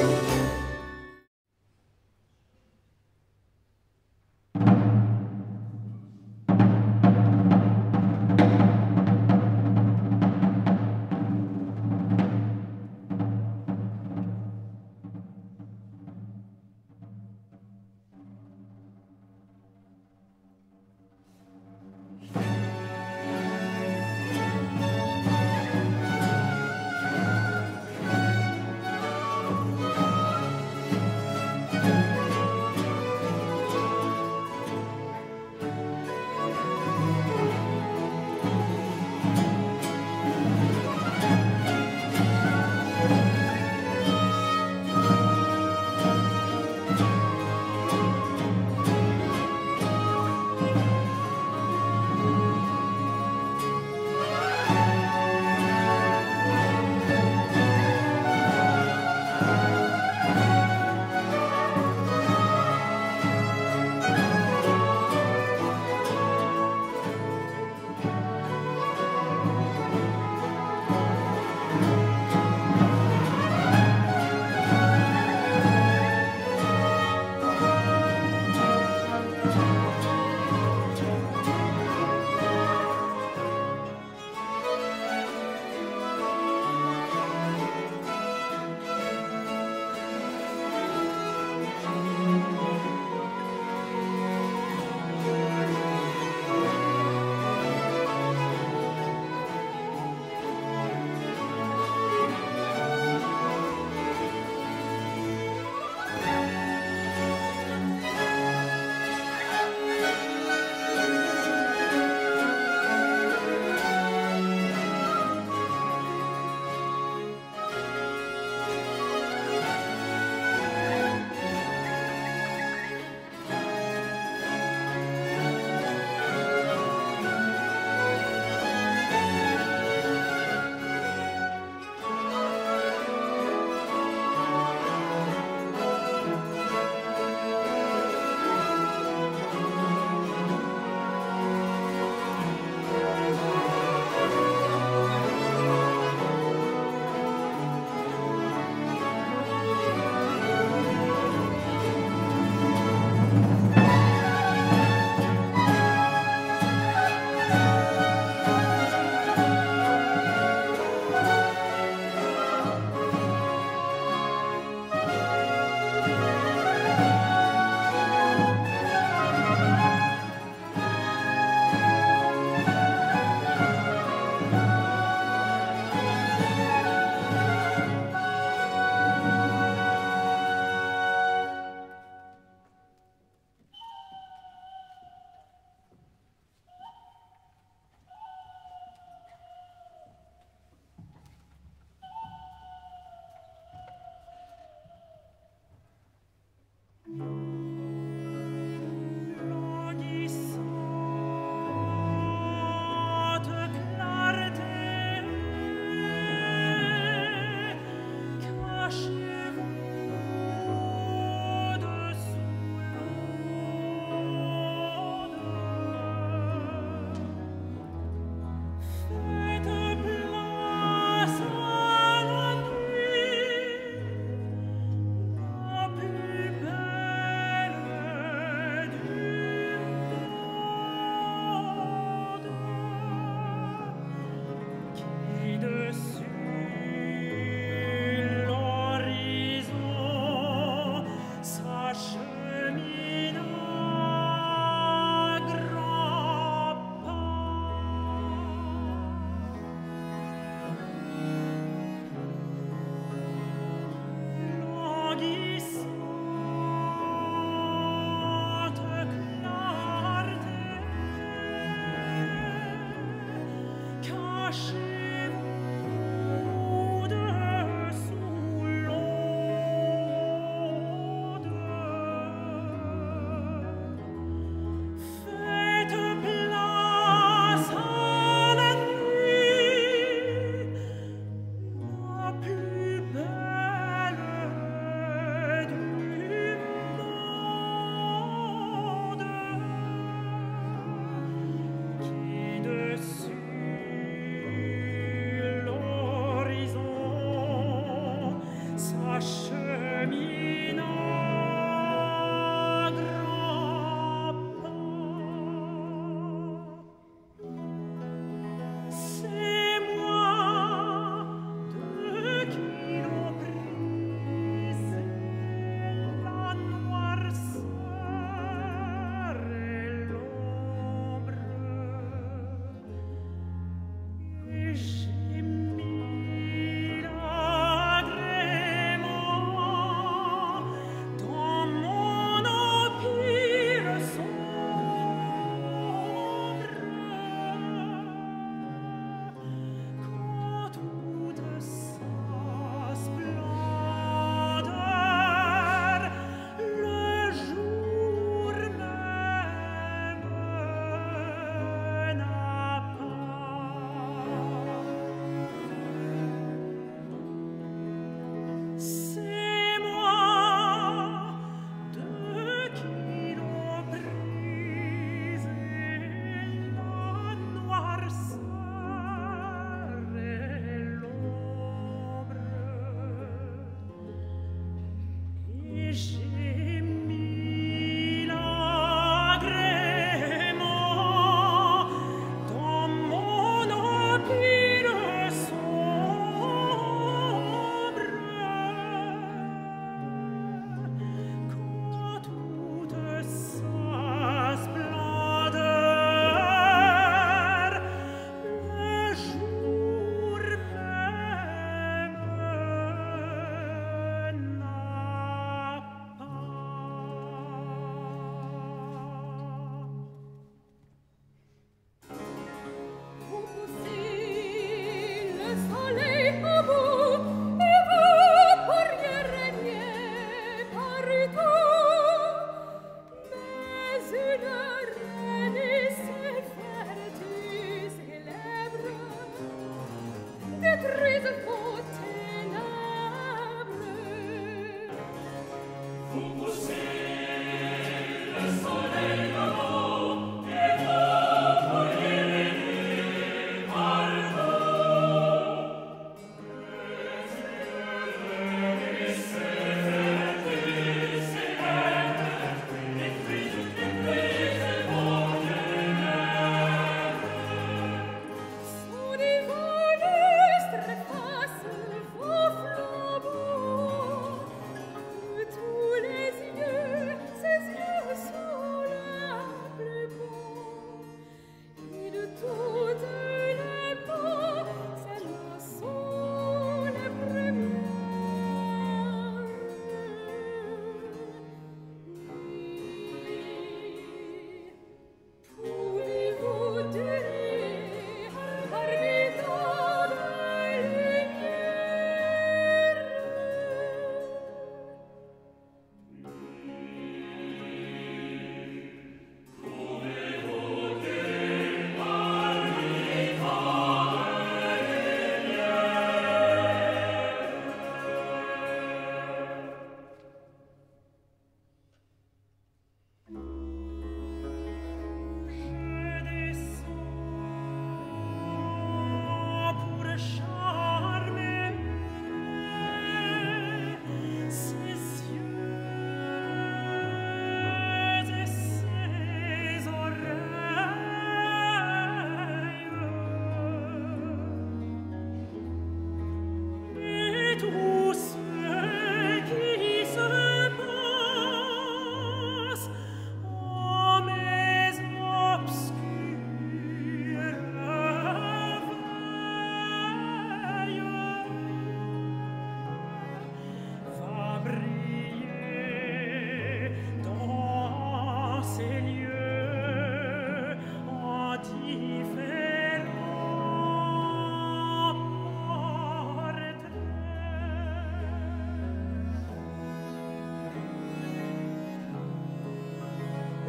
schön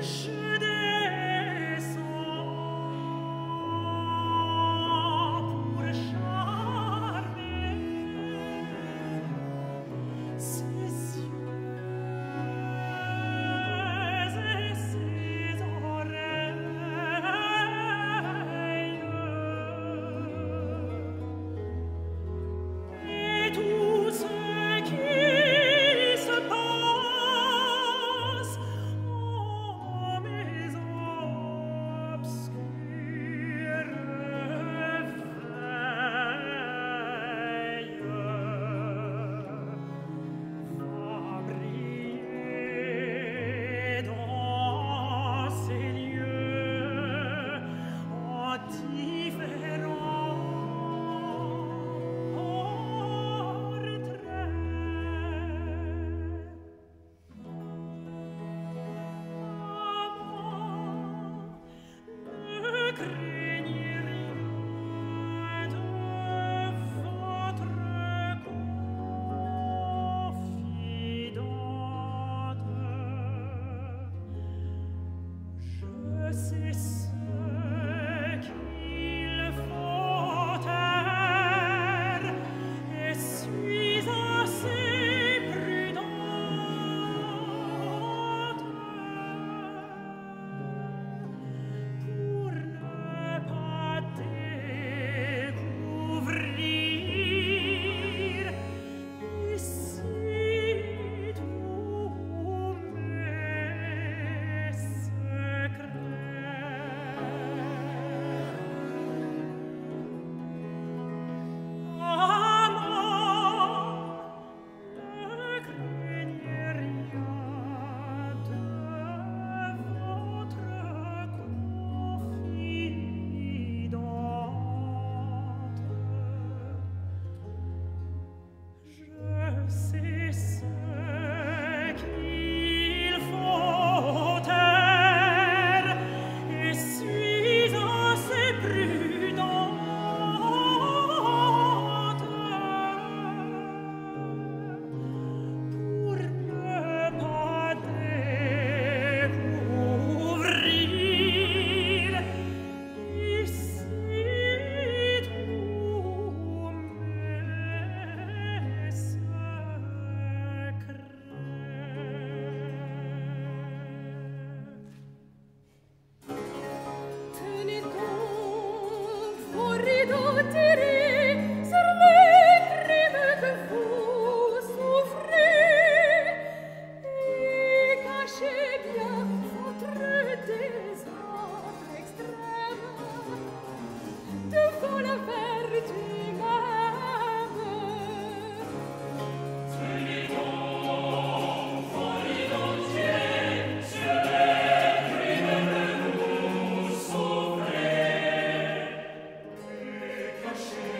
Hashem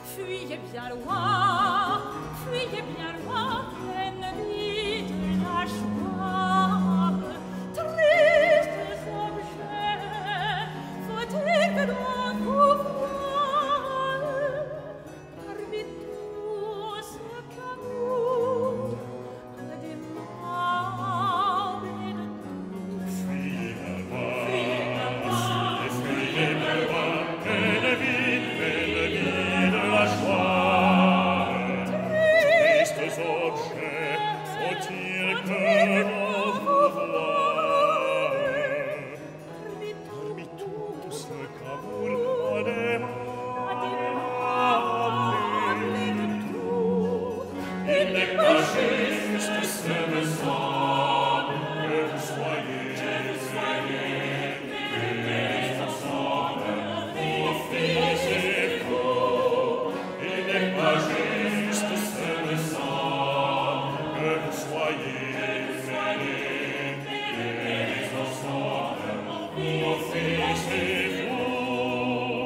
Fuyez bien loin, ennemis de la joie. Tristes objets, faut-il que l'on vous voie? Parmi tout ce qu'amour a démembré de tout. Fuyez bien loin, ennemis de la joie. Tristes objets, faut-il que l'on vous voie? Parmi tout ce qu'amour a démembré de tout. Il n'est pas juste, ce me semble, que vous soyez unis ensemble, vos fils et vous. Il n'est pas juste, ce me semble, que vous soyez unis ensemble, vos fils et vous.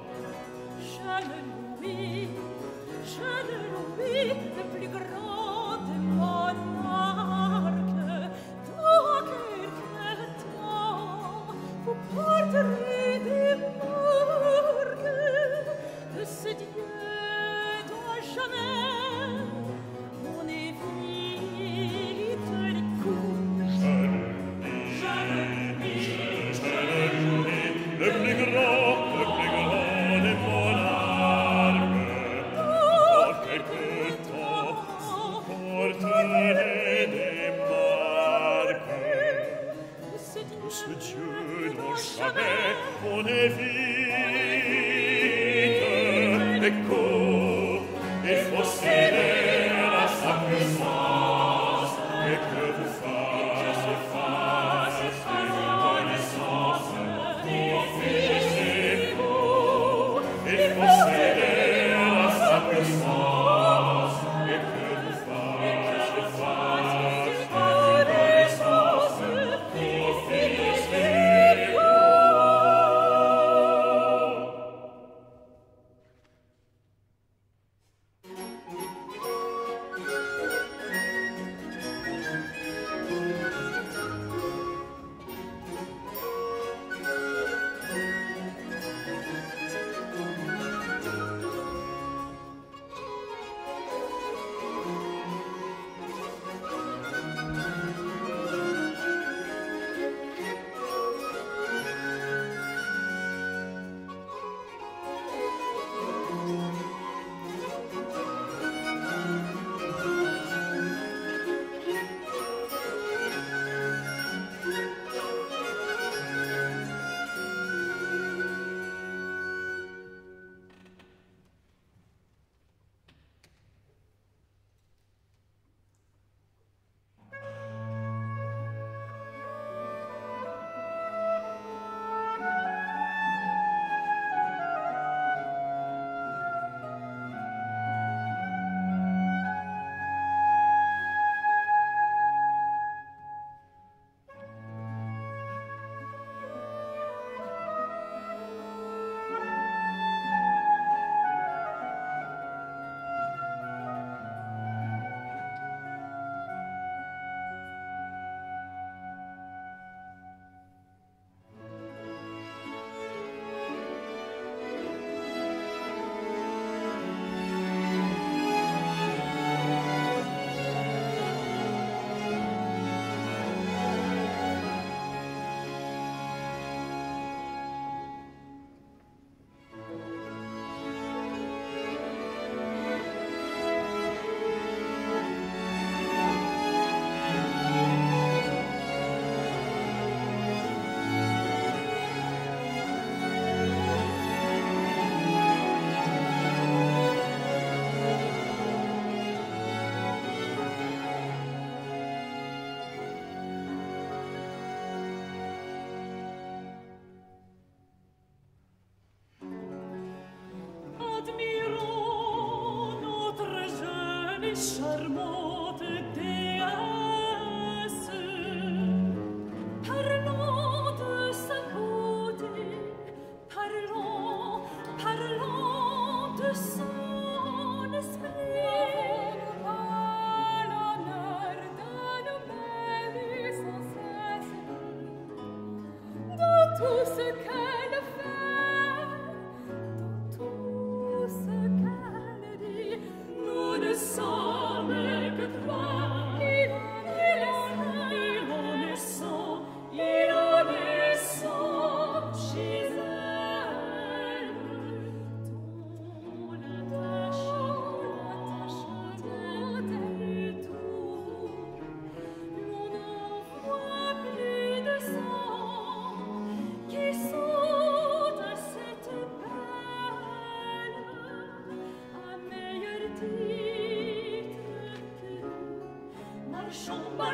Jeune Louis, le plus grand des monarques, dans quelque temps vous porterez des marques de ce Dieu dont jamais on évite les coups. Le plus grand des monarques, dans quelque temps vous porterez des marques De ce de Dieu ce Dieu dont jamais on évite les coups. Il faut céder à sa puissance et que vous fassiez face à une connaissance. Vos fils et vous, il faut céder à sa puissance et que vous fassiez face à une connaissance. Vos fils et vous. Charmante déesse, parlons de sa beauté, parlons de son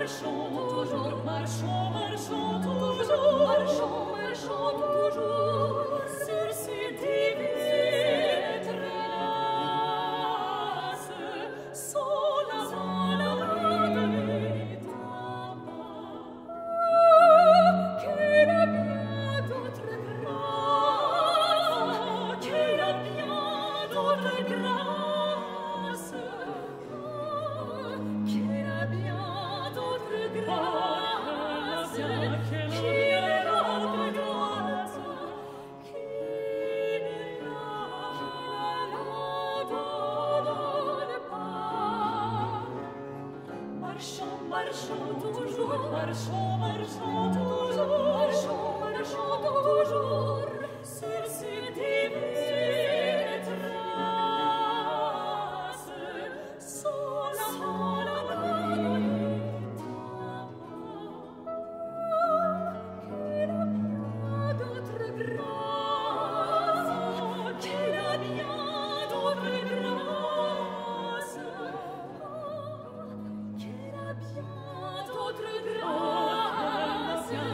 Grâce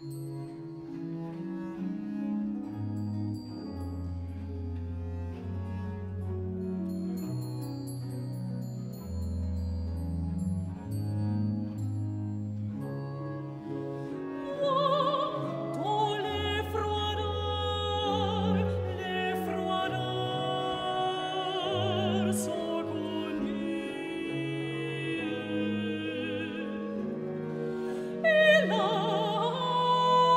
Et là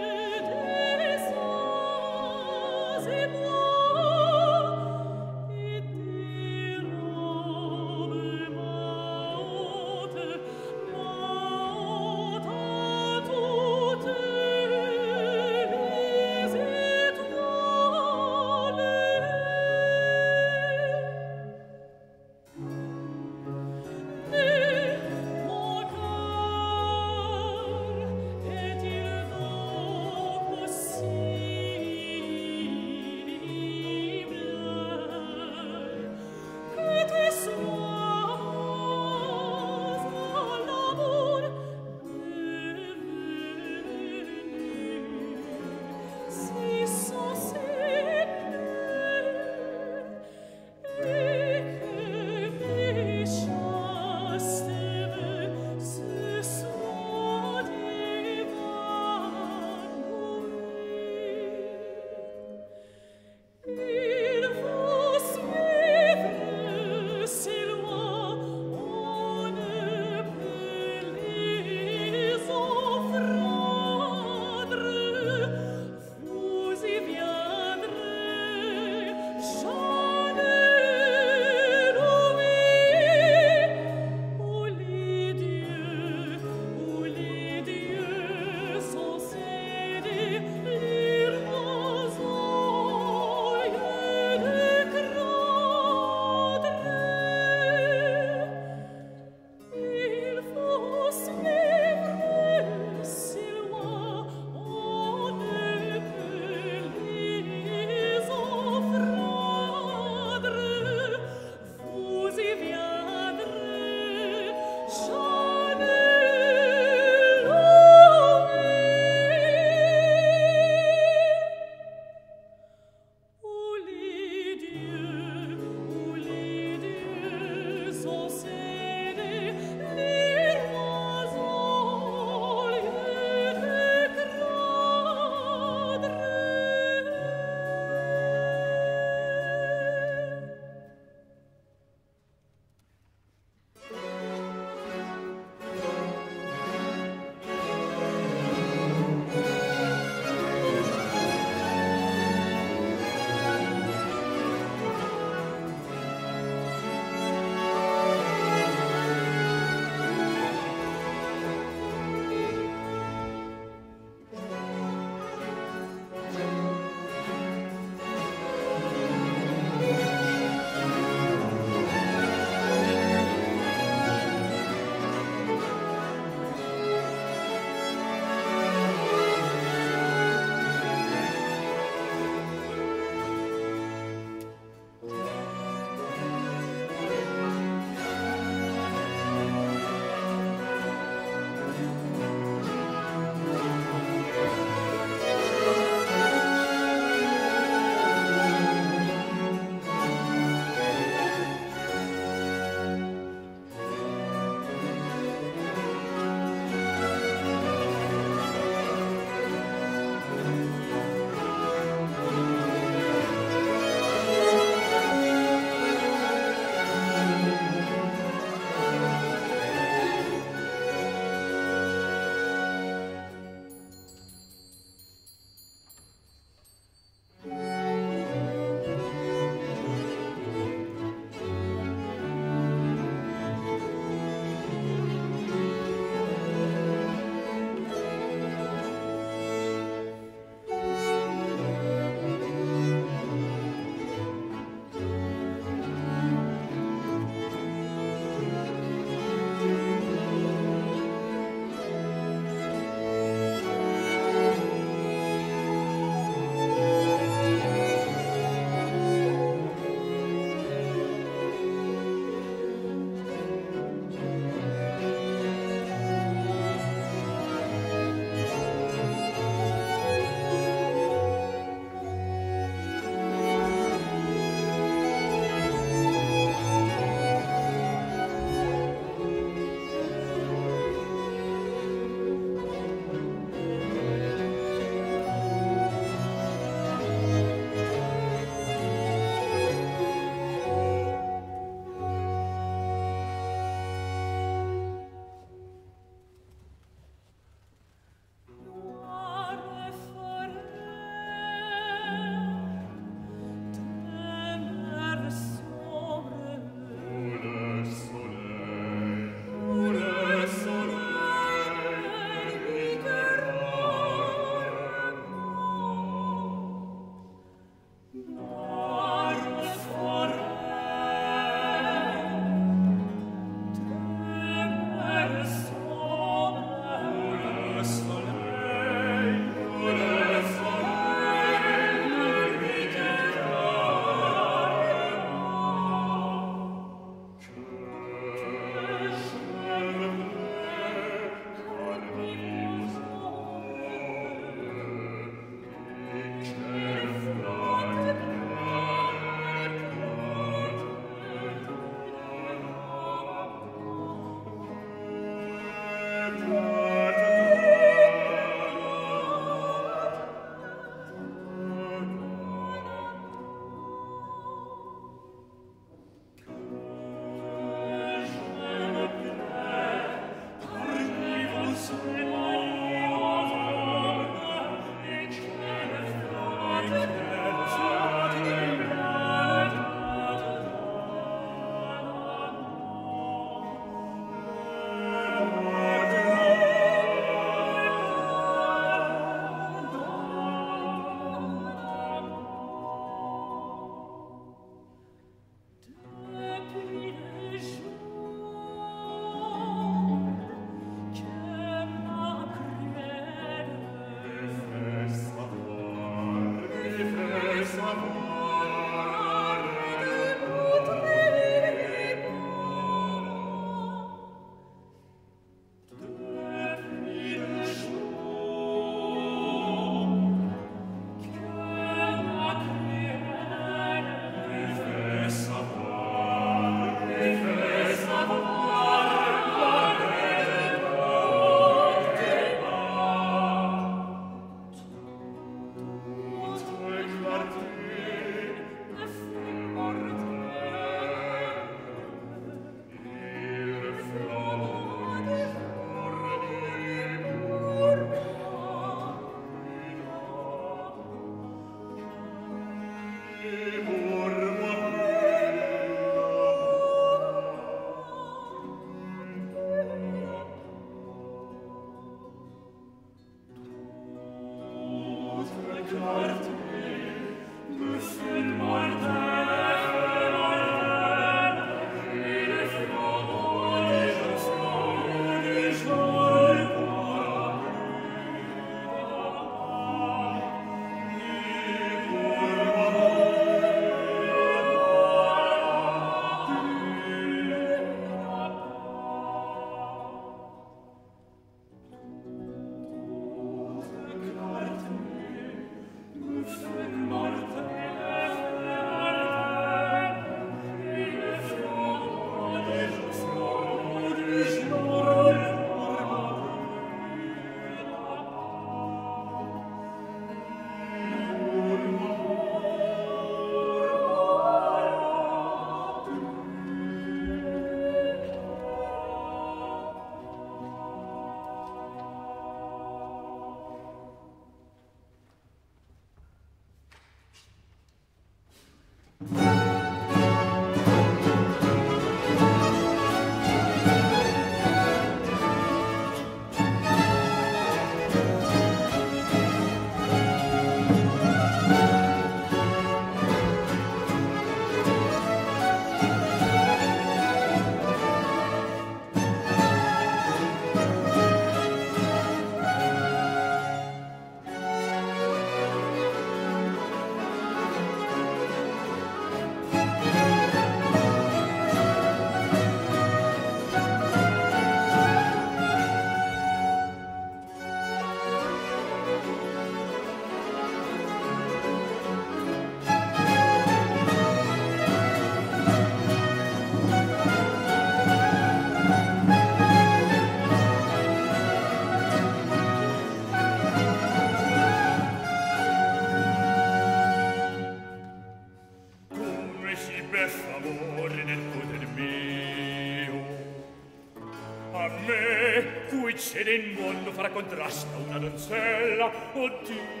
me, cui c'è nel mondo farà contrasta una donzella, oddio.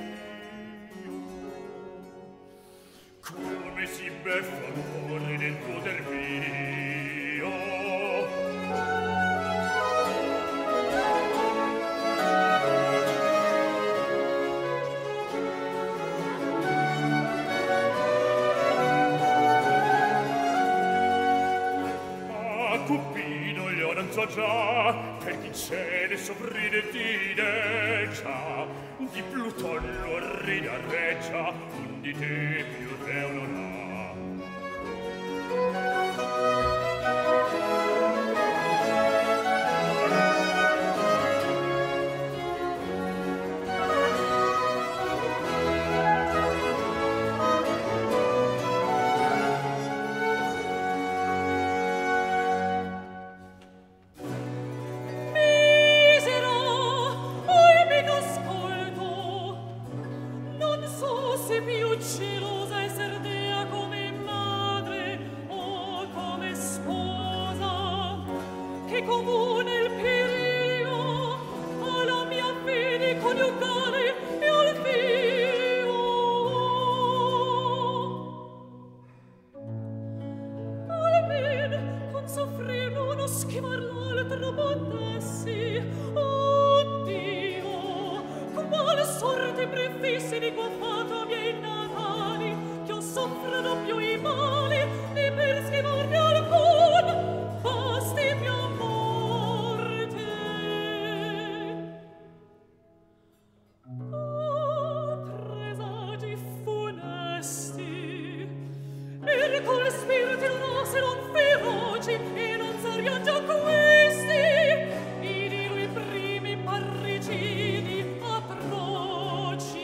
Come si beffa l'amore del poter mio. A Cupido io non so già, per chi c'è ne sovride di già, di Pluton lo ridareggia, un di te più re non ha. Gelosa esser dea come madre o come sposa, che comune il periodo alla mia fede coniugale e al figlio. Almen con soffrir non schimar l'altro potessi, oh Dio, quale sorte prefissi di qua fato miei natali, che io soffrono più i mali, e per schivarne alcun basti mia morte. Oh, presagi funesti, e col spirito nasceron feroci, e non sarian già questi, i di lui primi parricidi atroci.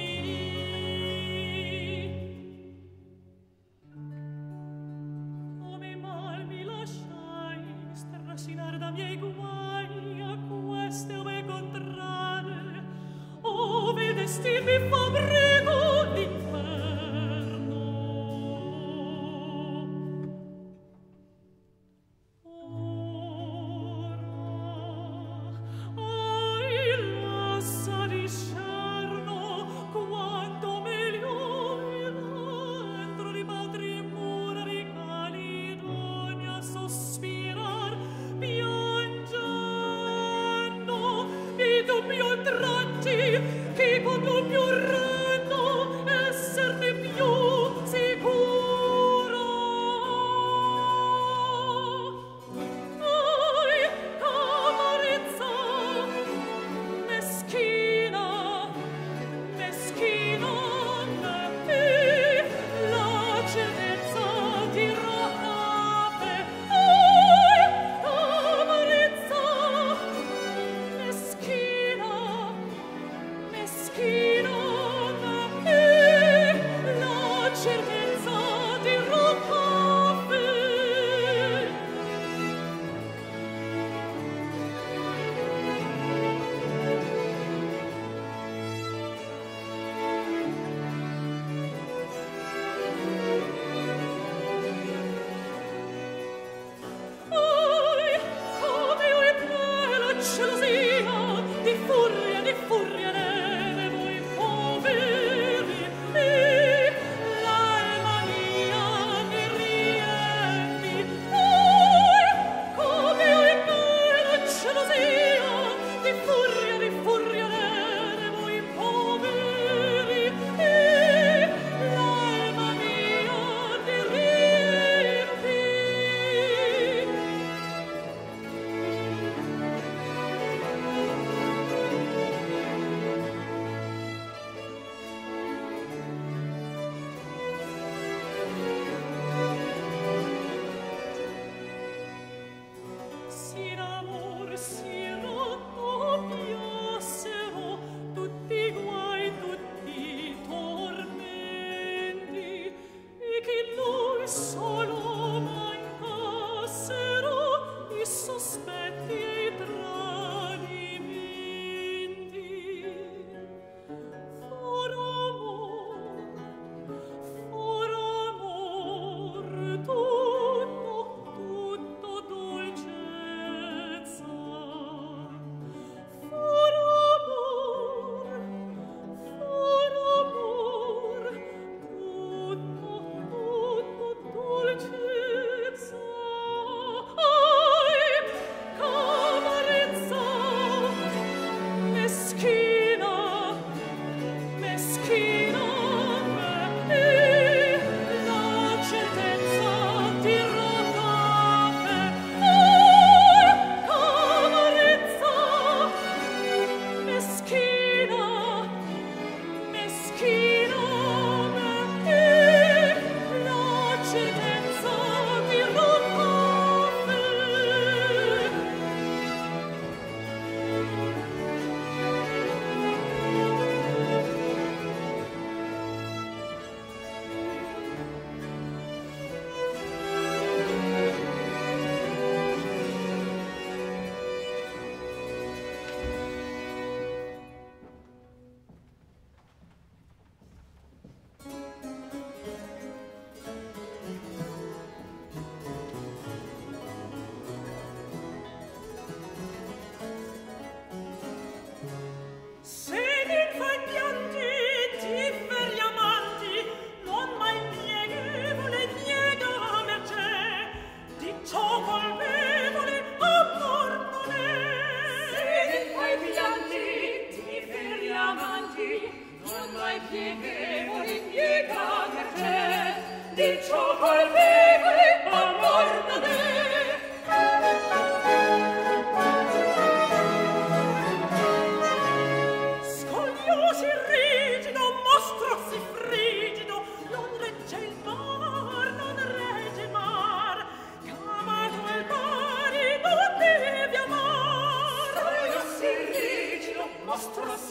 Come mal mi lasciai strascinar da miei guai a queste ove contrade, ove destin mi fabbrico l'inferno. Lascia discerno quanto meglio entro di patrie mura di Calidonia sospirar piangendo i dubbi oltraggi che con lo più rendo esserne più sicuro. Ai, amarezza meschina, meschina te, la cenezza ti raccape. Ai, amarezza meschina, meschina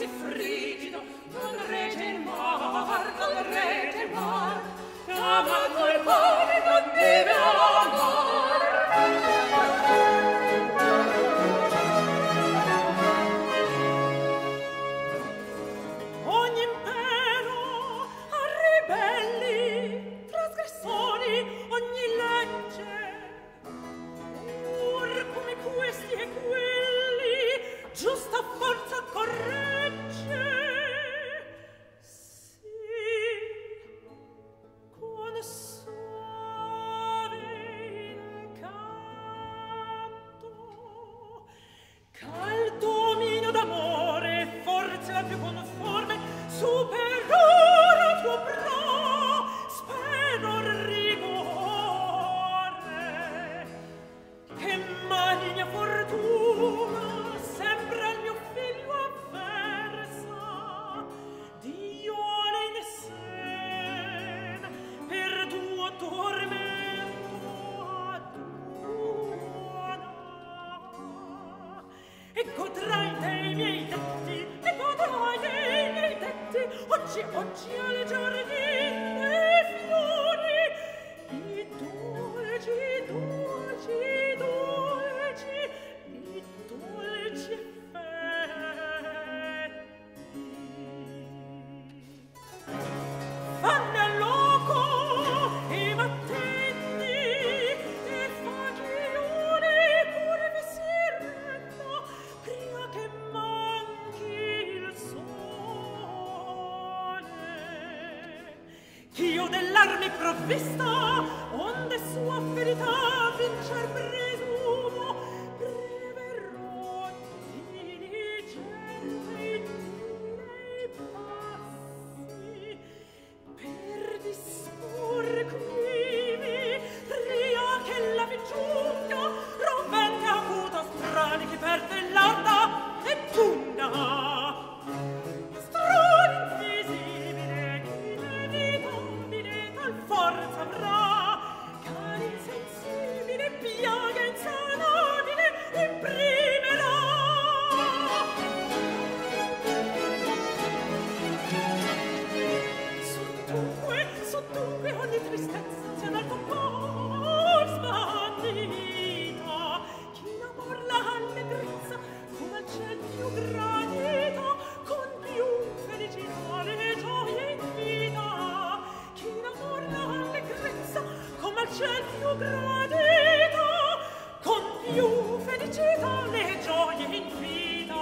così frigido, non regge il mar, non regge il mar, chiamando il pane non deve amar. Ogni impero a ribelli, trasgressori, ogni legge, come questi e quelli, giusta forza corregge. Sì, con suave incanto, ch'al dominio d'amore, forse la più conforme, superiore tuo pro, spero rigore, che maligna fortuna sempre al mio figlio avversa, diole in sen per tuo tormento aduna, e godrai dei miei detti, e godrai dei miei detti, oggi alle giardini e fiori, i dolci, dolci, dolci, i dolci effetti. Fanne al loco i mattini e fagioli pure vi si renda prima che manchi il sole, ch'io dell'armi provvista onde sua ferità vincer presumo, preverrò diligente in miei passi per dispor quivi pria che la vi giunga, rompente acuta strani chi perde l'arda e punga. Strani invisibile chi inevitabile tal forza avrà, cari insensibile piaga insanabile imprimerà. Sottunque ogni tristezza sia dal tuo cor sbandita, chi l'amor l'allegrezza come al ciel più gradita, con più felicità le gioie invita, chi l'amor l'allegrezza come al ciel più gradita, con più felicità le gioie invita.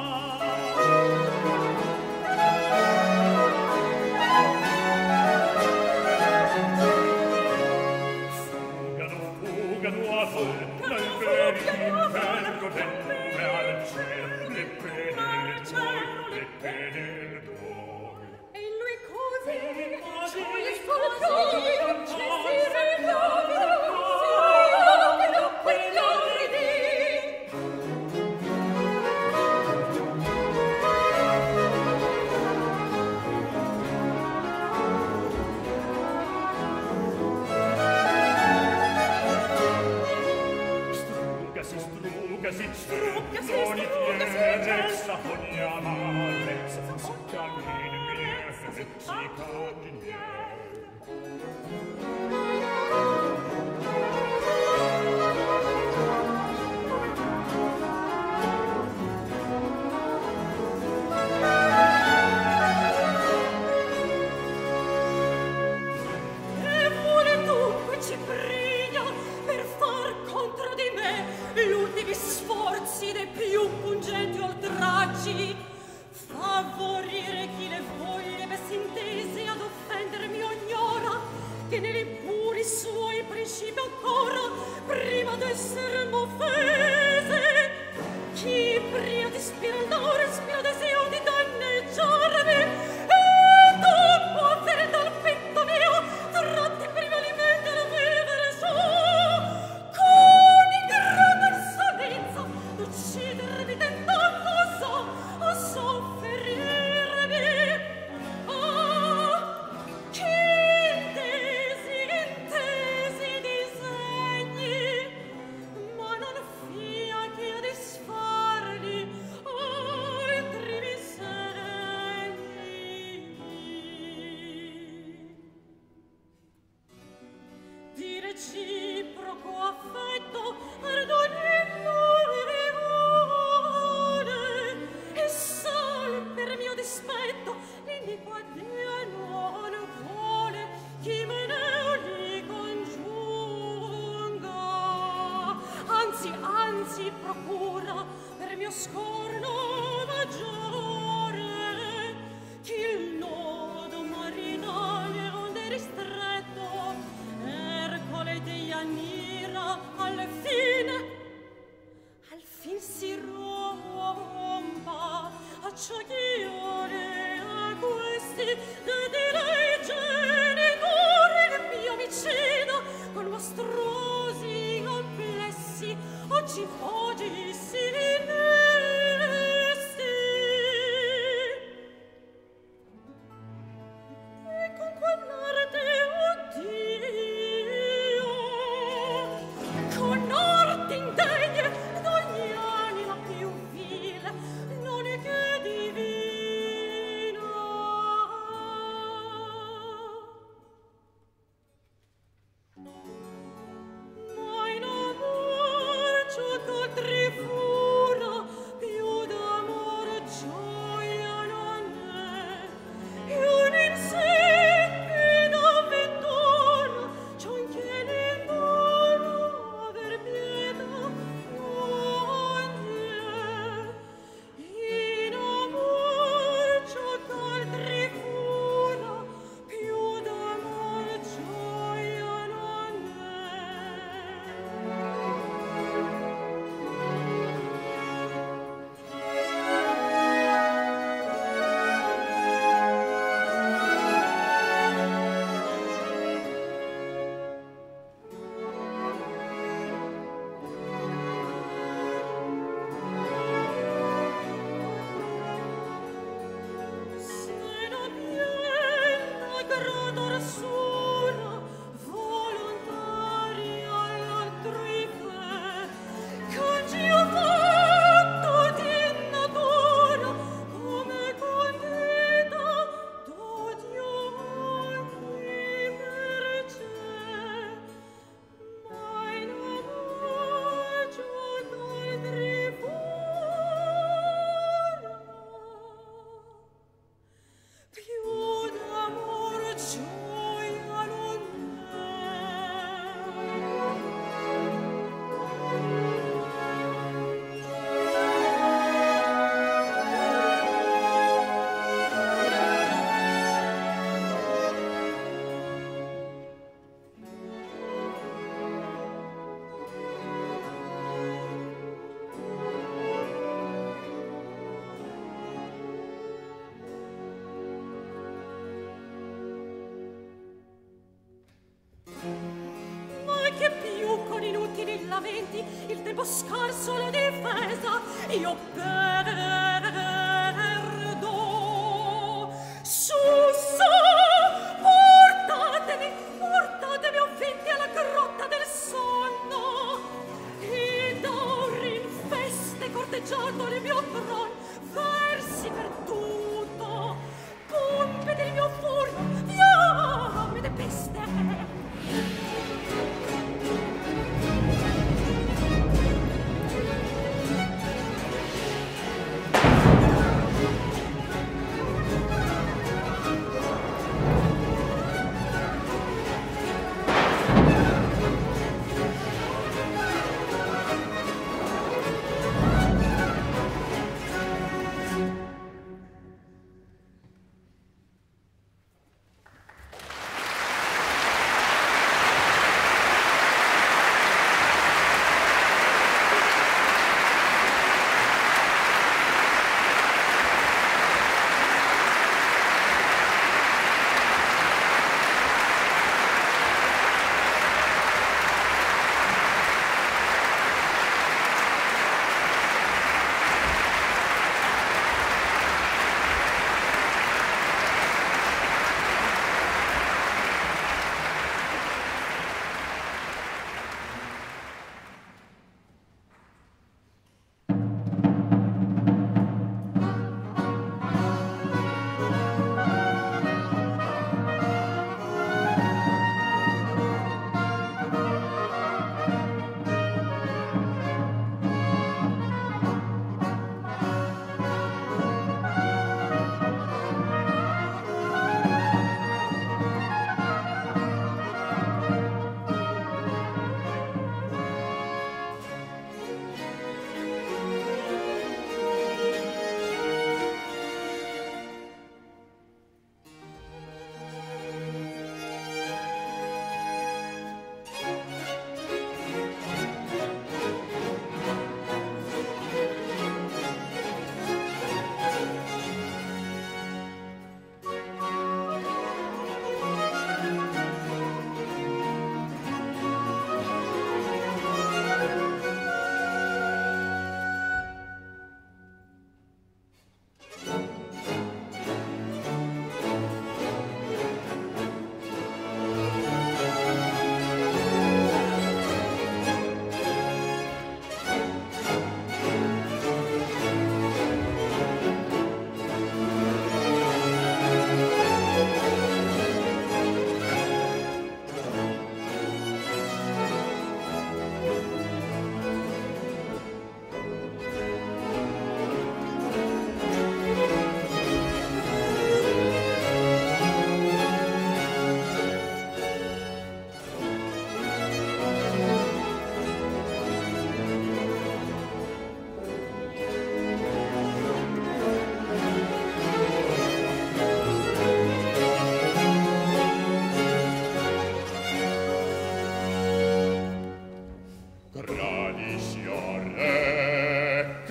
Fugano a vol, dal veri inferno dentro al cielo, le pene del tuo, le pene del tuo. E in lui così, gioie scolpiti, si rinnovino quegli orridi. Strugasi, non i fierezza ogni amarezza, si cammina miele, si candiniere. E pure dunque ci briglia per far contro di me l'ultimi sforzi dei più pungenti oltraggi, favorire chi le voglie messi intese ad offendermi ognora, che negli puri suoi principi ancora prima d'esser m'offese, chi prima di spirandare spira deseo di danneggiarmi, e dopo aver dal petto mio tratti privalimenti la vivere su, con ingrata insolenza d'uccidermi tentando so, anzi procura per mio scorno maggiore che il nodo marinale onde ristretto Ercole Deianira al fin si rompa acciò ch'io a questi direi genitori il mio omicido con mostruosi complessi oggi si innesti e con quell'arte oddio con arte indegne d'ogni anima più vile non è che divina ma in amor ciò trifura più d'amor gioia non è e un insipida avventura ciò che l'imporo aver pietà non è in amor ciò trifura più d'amor gioia non è se non viene grado arsura volontaria altrui fe c'ho fatto di natura come condita d'odio ogni mercé ma in amor ciò più d'amor gioia non ma che più con inutili lamenti il tempo scarso la difesa io perdo su portatemi ovvinti alla grotta del sonno e da un rinfeste corteggiato il mio tron versi per tutto pompe del mio furto fiamme de peste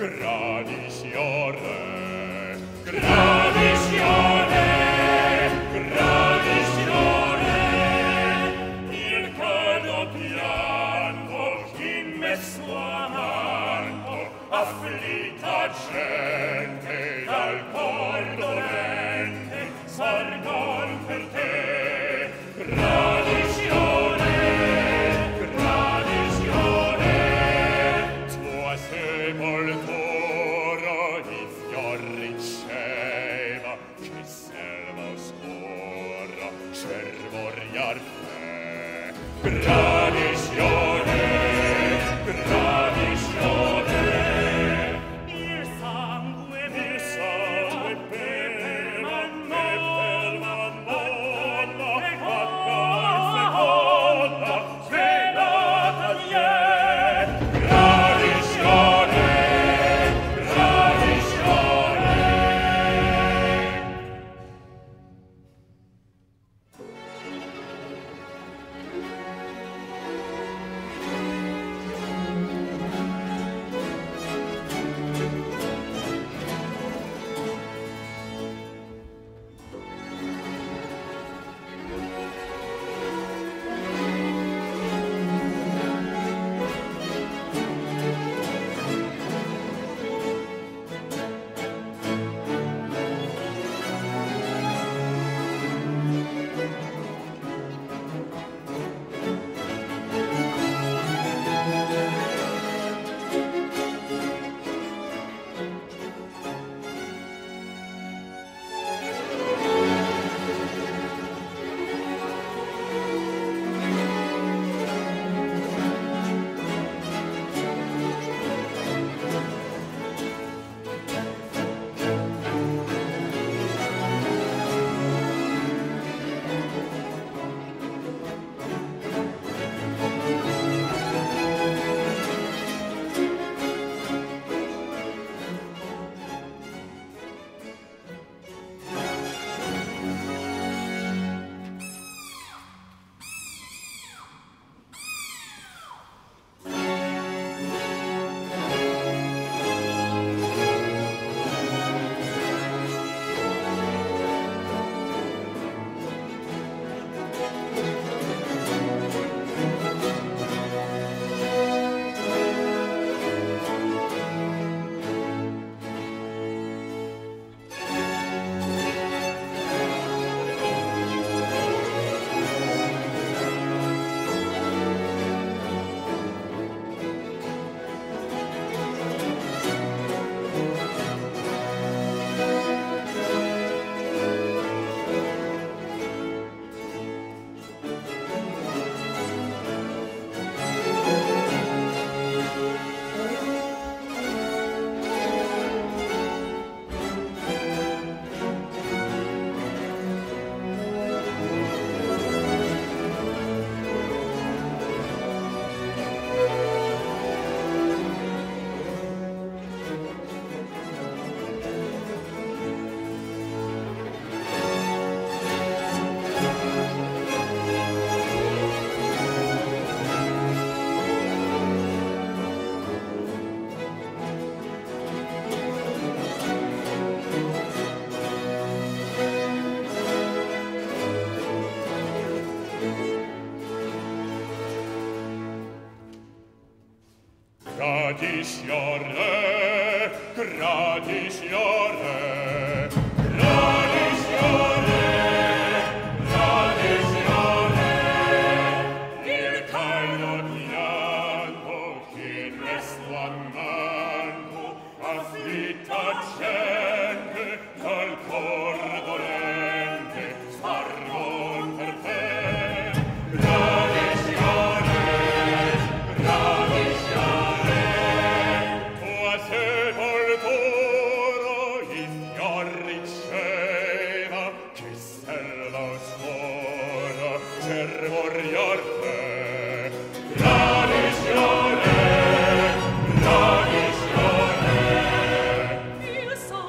Gradisione, gradisione, gradisione, il caldo pianto immesso amanto, afflitta gente dal cor dolente, sargon per te. Gradisione, gradisione, tua sepoltura di fiori ceva, che selva oscura cervoriar te. Gradisione, gradisione, il sangue per Madonna, seconda, svelata vien. Gradisione, gradisione. Gradisione, gradisione, gradisione, gradisione, il caldo pianto che resto ammanco, afflitta gente dal cor dolente, sargon per te. Gradisione, gradisione, tua sepoltura i fiori ceva, che selva oscura cervoriar te. Gradisione, gradisione, Il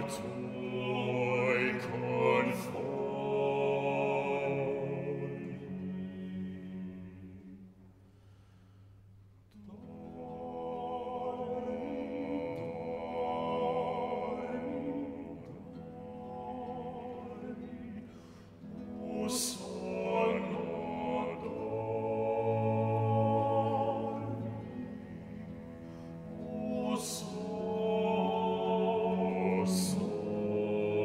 tuoi conformi. O sonno dormi, o sonno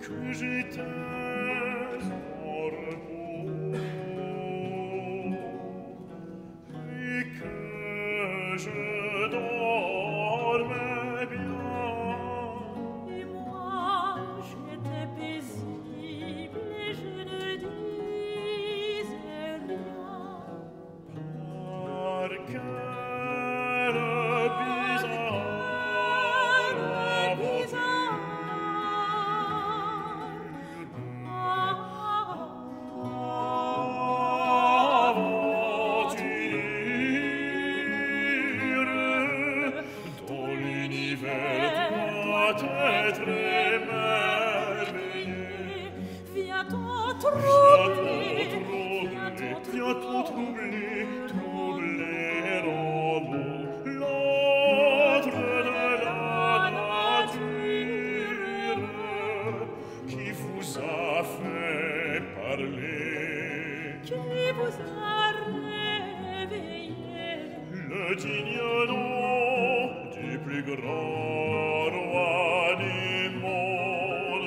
que j'étais en repos et que je dormais bien. Et moi, j'étais paisible et je ne disais rien. Par quel bizarre dans l'univers doit être émerveillé. Viens-t'en troubler, Viens-t'en troubler, troubler en nous l'ordre de la nature qui vous a fait parler, qui vous a réveillé. le digne nom du plus grand roi du monde.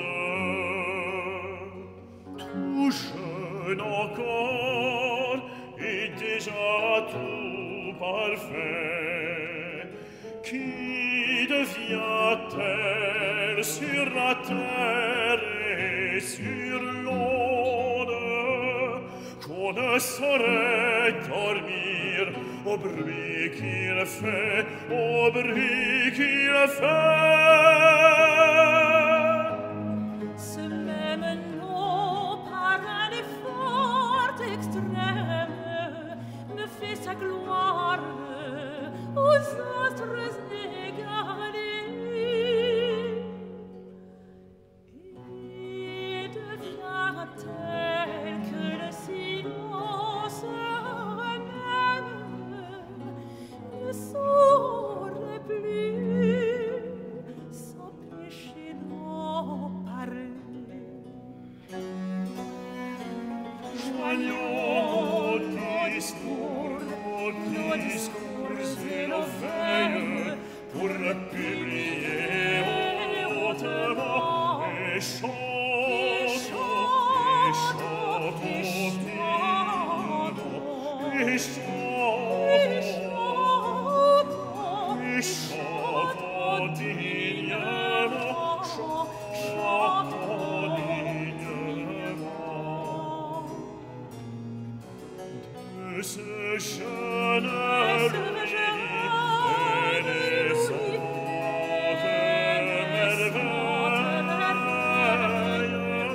Tout jeune encore et déjà tout parfait, qui devient-elle sur la terre et sur l'onde, qu'on ne saurait dormir au bruit qu'il fait, au bruit qu'il fait. Ce même nom, par un effort extrême, me fait sa gloire aux astres égalés. Et devient tel que le silence même ne saurait plus s'empêcher d'en parler. Joignons nos discours et nos veilles pour le publier hautement et chantons dignement, chantons dignement de ce jeune Louis et des autres merveilles.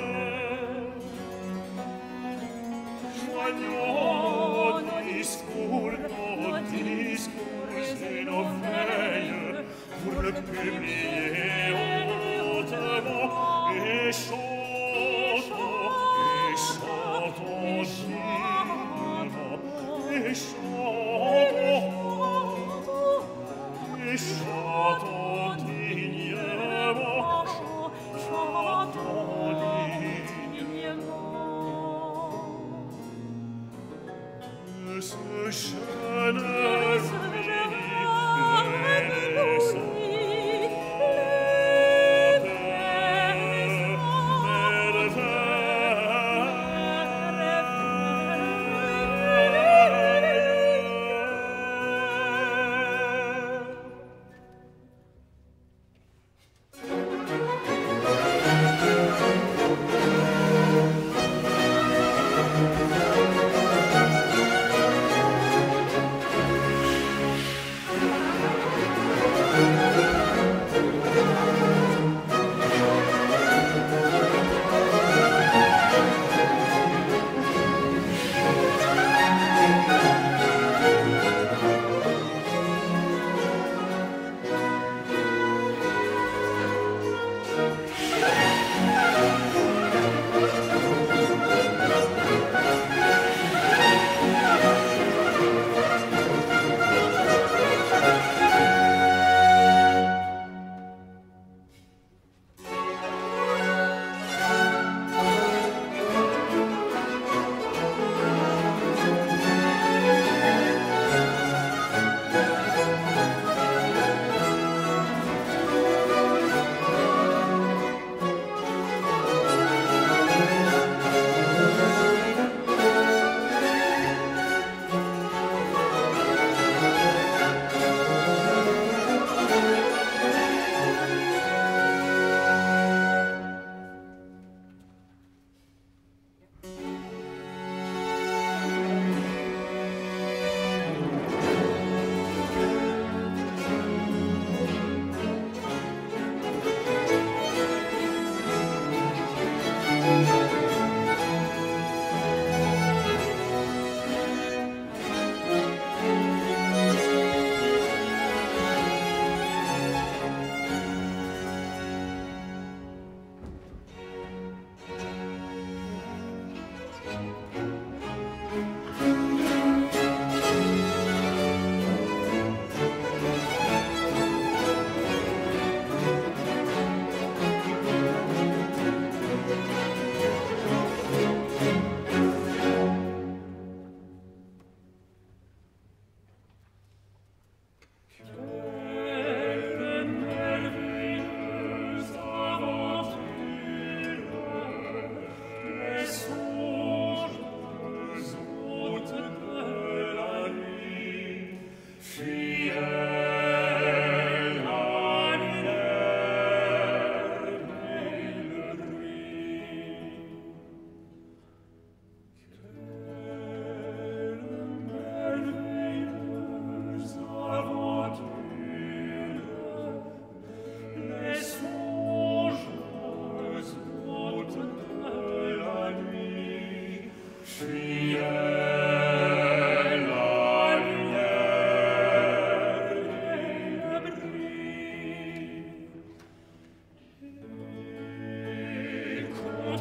Joignons nos discours et nos veilles pour le publier hautement et chantons dignement et chantons dignement, chantons dignement.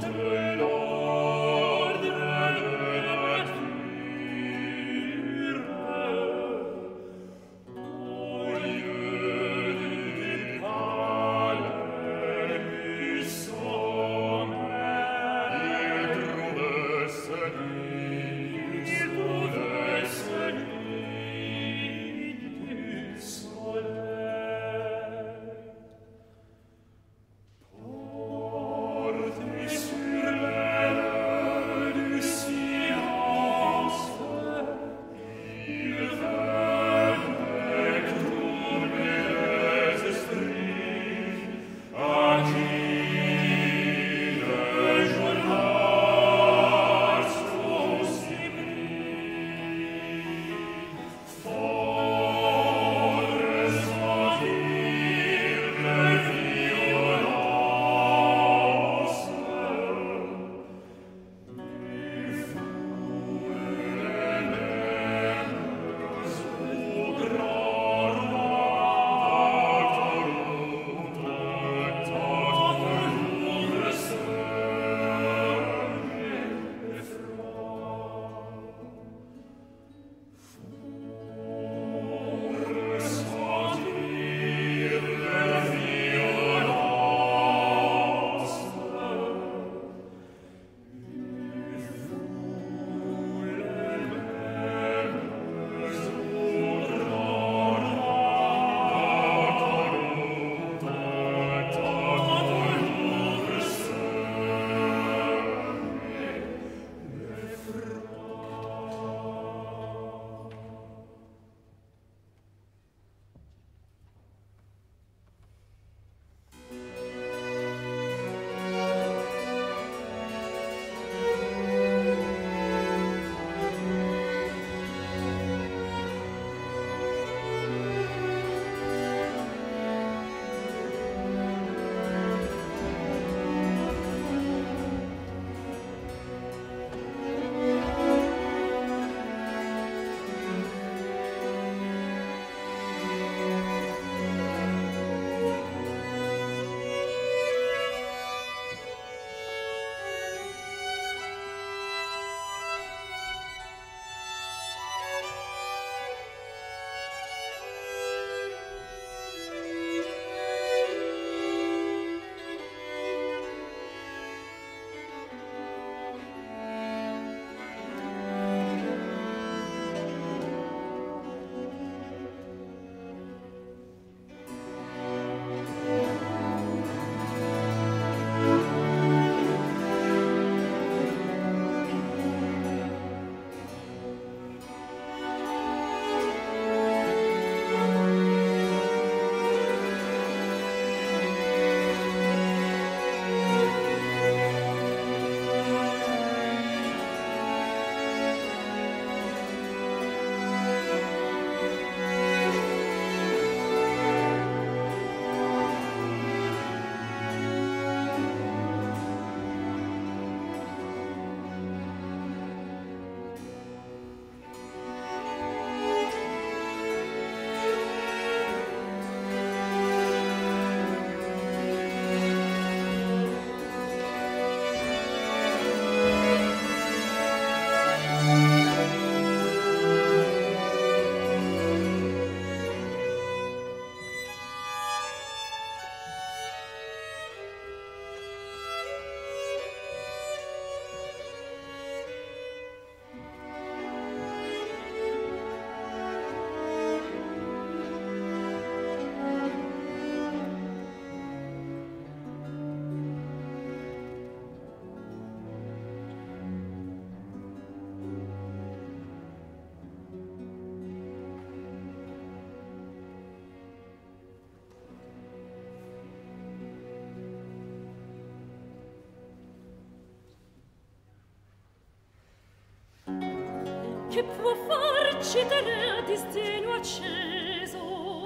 che può farci tenere a disdegno acceso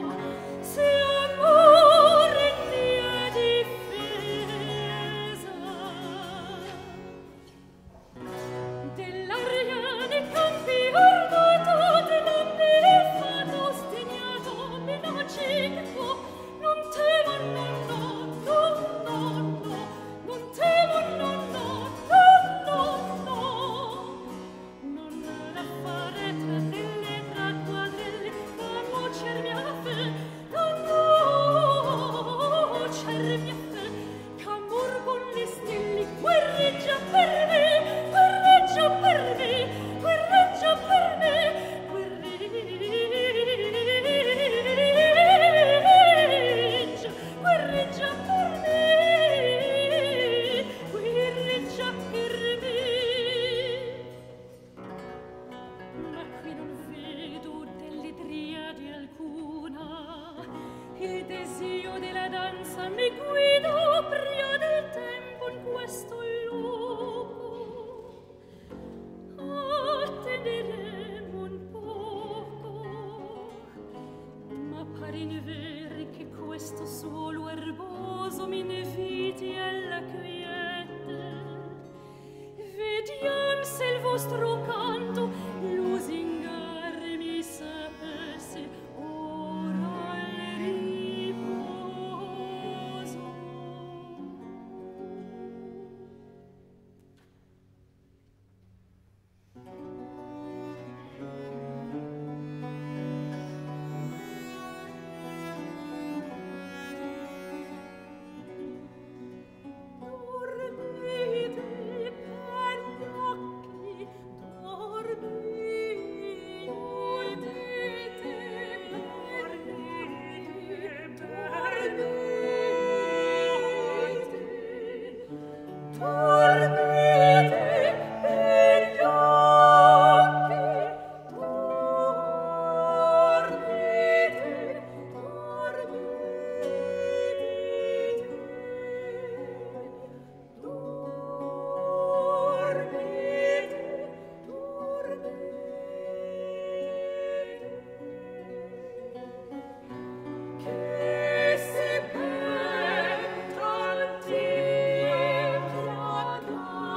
se amore ne è difesa dell'aria nei campi armato dell'ambifato stegnato menagico non temo no no no no no non temo no no se il vostro canto lusingare mi sapesse ora al riposo. Dormite per gli occhi, dormite, che si pentan Dio piaga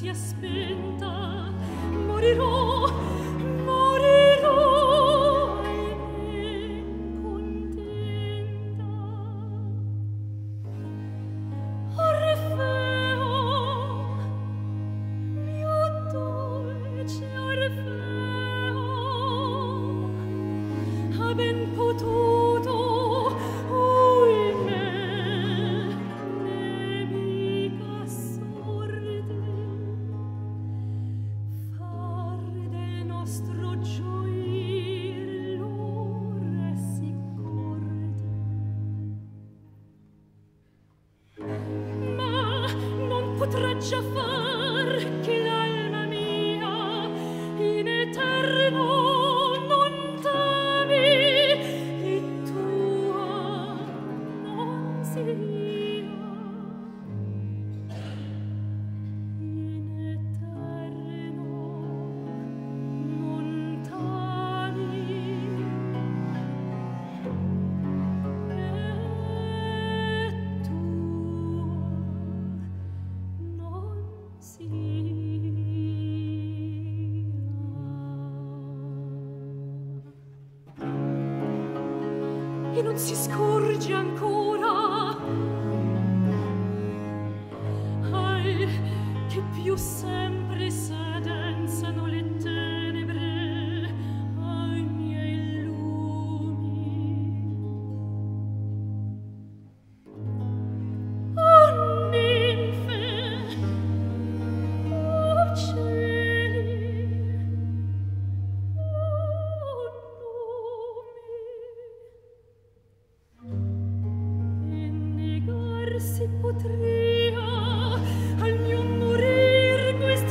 sia spenta, morirò, morirò e contenta. Orfeo, mio dolce Orfeo, ha ben potuto potrà già far che l'alma mia in eterno non temi e tua non sia in eterno non temi e non si scorge ancora che più sempre s'addensano le tenebre ai miei lumi. Oh ninfe, oh cieli, oh numi, e negarsi potria al mio morir questa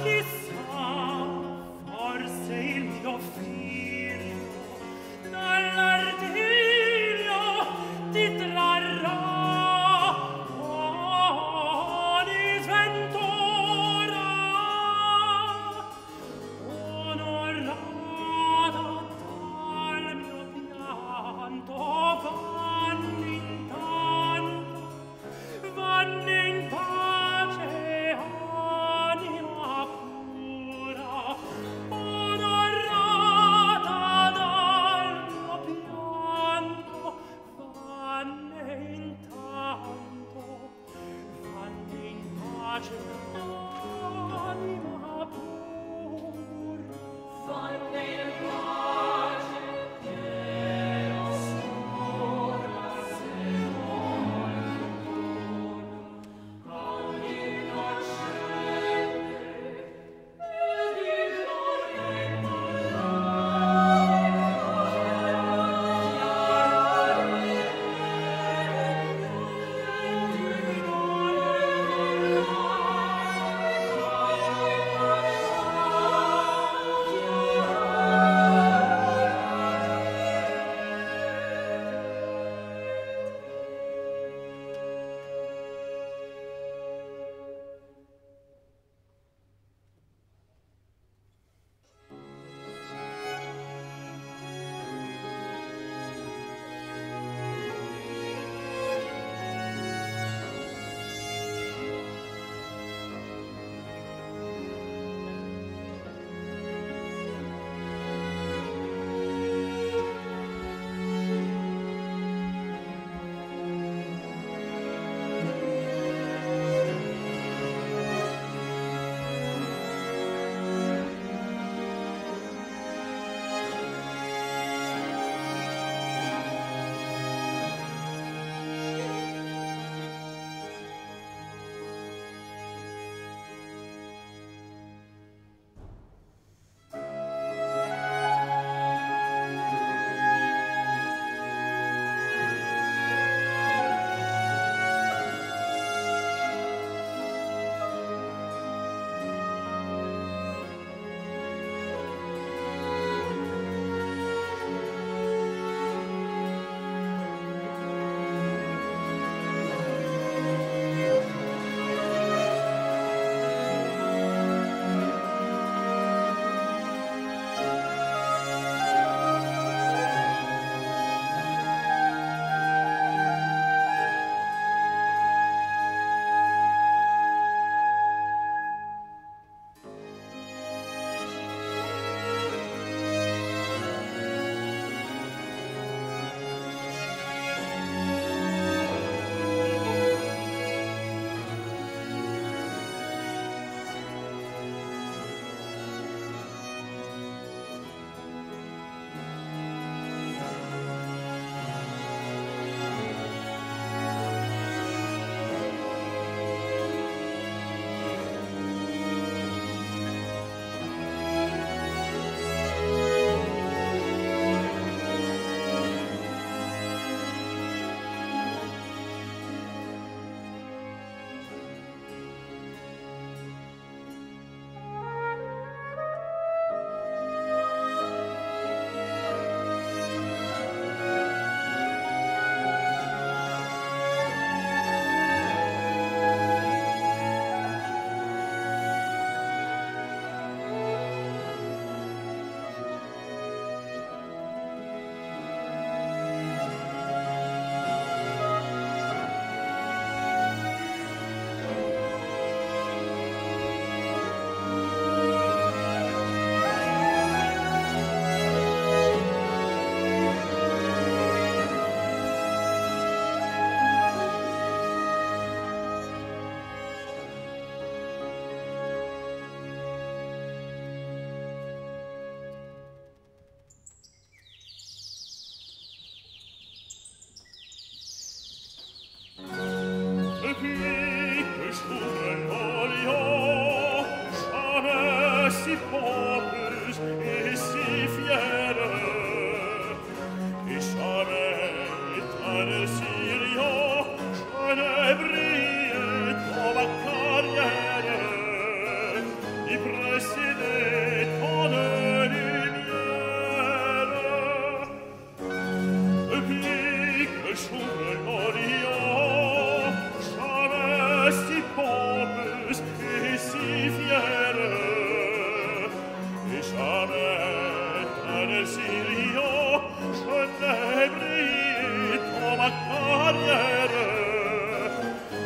I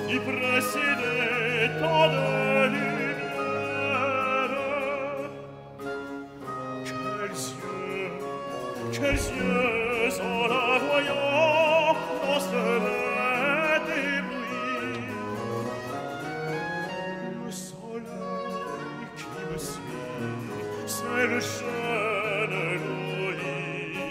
qui précédait tant de lumière. Quels yeux en la voyant danseraient d'éblouir. Le soleil qui me suit, c'est le jeune Louis.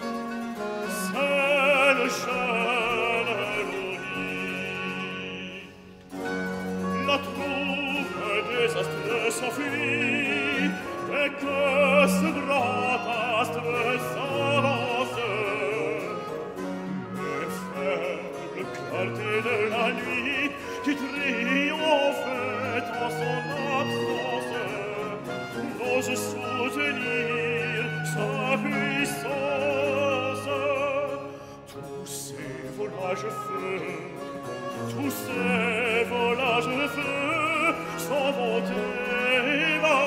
C'est le jeune Louis. La troupe désastreuse s'enfuit dès que ce grand astre s'avance. Les faibles clartés de la nuit qui triomphait en son absence n'osent soutenir sa puissance. Tous ces volages feux s'en vont évader.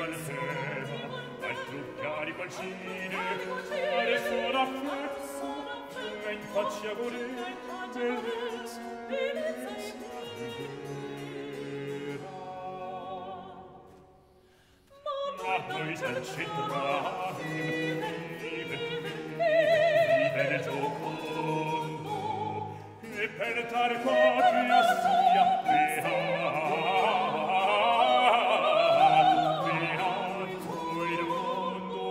valseva, al truccare palcine, alle suore affetto, e in faccia volere, bellezza, ma poi dal centrale vive nel giocondo e per dare patria sia beato il mondo.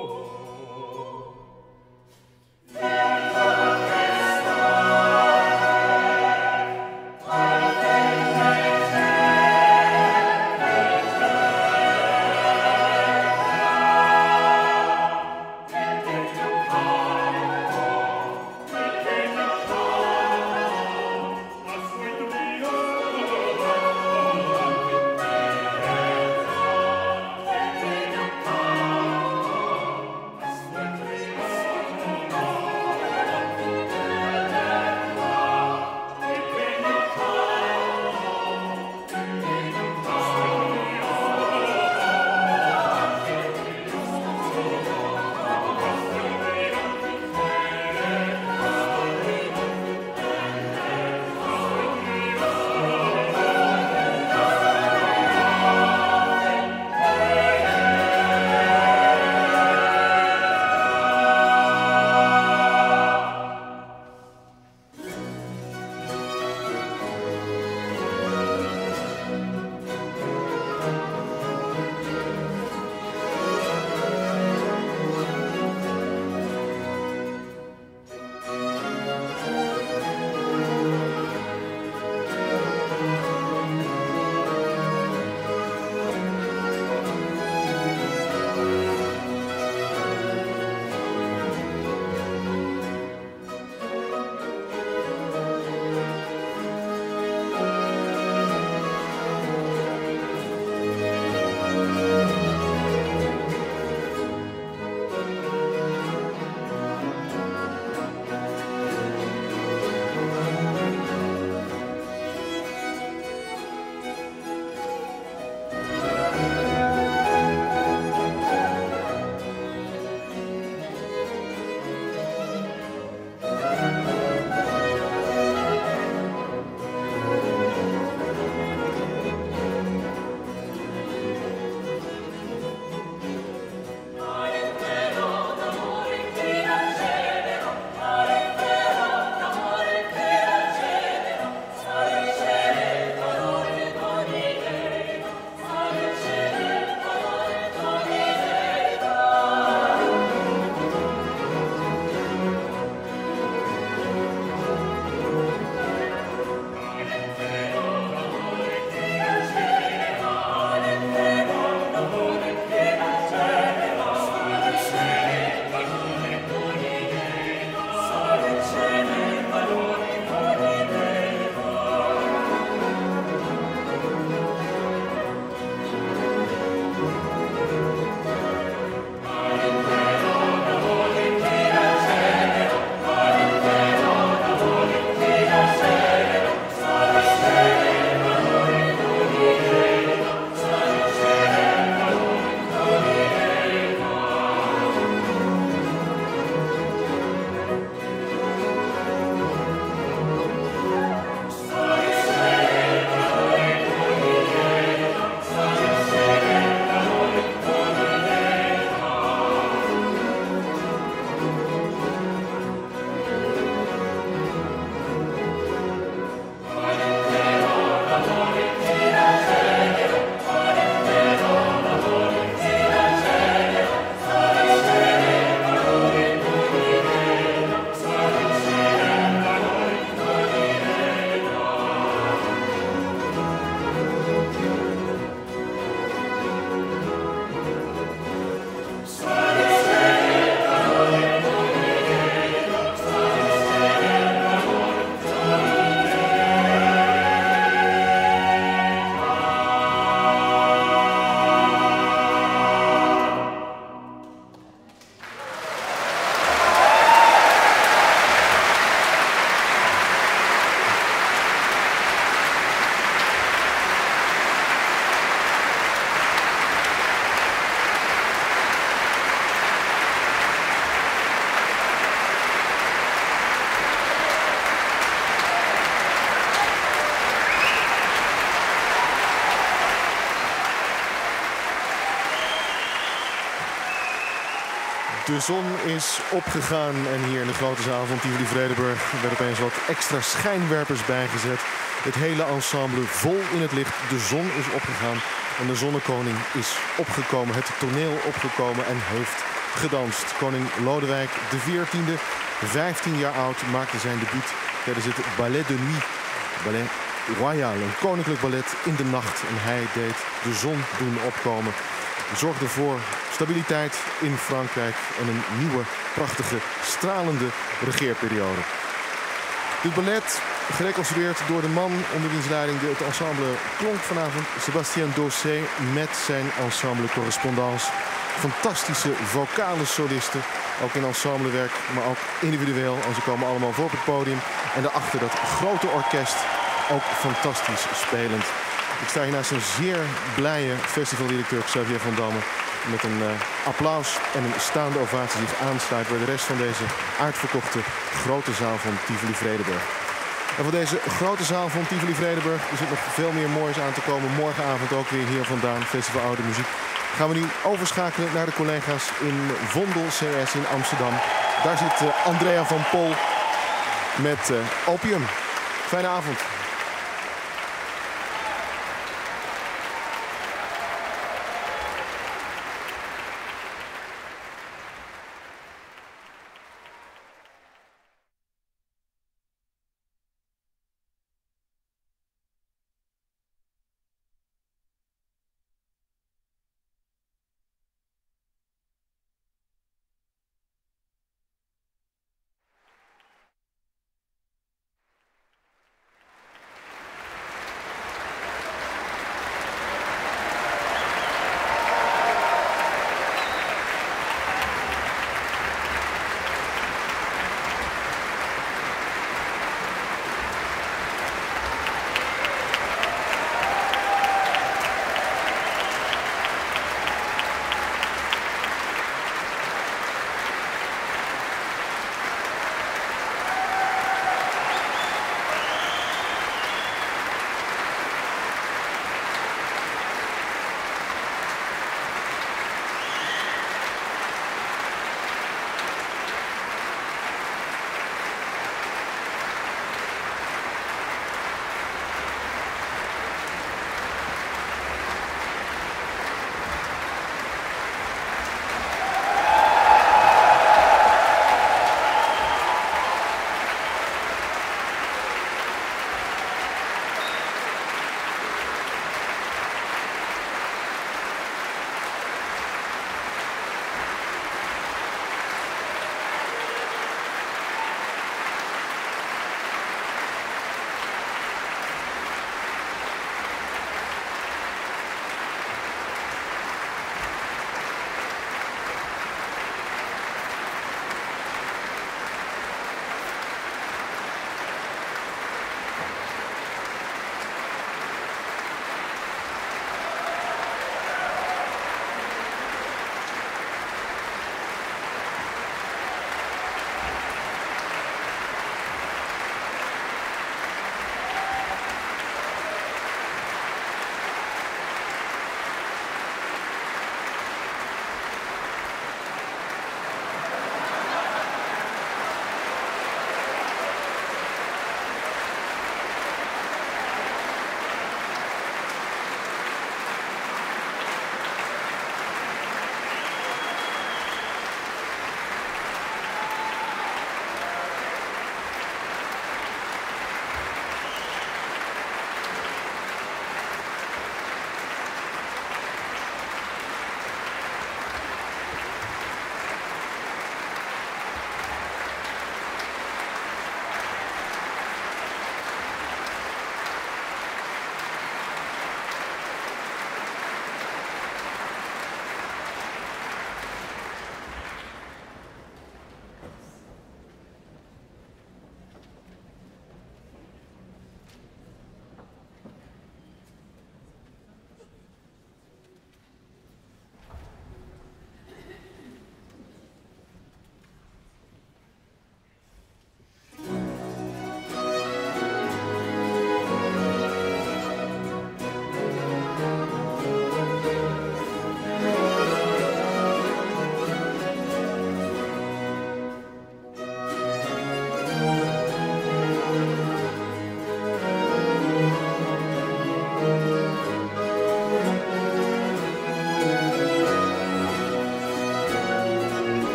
De zon is opgegaan en hier in de grote zaal van Tivoli Vredenburg werd opeens wat extra schijnwerpers bijgezet. Het hele ensemble vol in het licht. De zon is opgegaan en de zonnekoning is opgekomen, het toneel opgekomen en heeft gedanst. Koning Lodewijk XIV, 15 jaar oud, maakte zijn debuut tijdens het Ballet de Nuit, Ballet Royal, een koninklijk ballet in de nacht. En hij deed de zon doen opkomen. Zorgde voor stabiliteit in Frankrijk en een nieuwe, prachtige, stralende regeerperiode. Dit ballet, gereconstrueerd door de man onder wiens leiding het ensemble klonk vanavond, Sébastien Dossé, met zijn ensemble Correspondance. Fantastische vocale solisten, ook in ensemblewerk, maar ook individueel. En ze komen allemaal voor op het podium. En daarachter dat grote orkest, ook fantastisch spelend. Ik sta hier naast een zeer blije festivaldirecteur Xavier van Damme, met een applaus en een staande ovatie zich aansluit bij de rest van deze uitverkochte grote zaal van Tivoli Vredenburg. En voor deze grote zaal van Tivoli Vredenburg er zit nog veel meer moois aan te komen. Morgenavond ook weer hier vandaan, Festival Oude Muziek. Gaan we nu overschakelen naar de collega's in Vondel CS in Amsterdam. Daar zit Andrea van Pol met Opium. Fijne avond.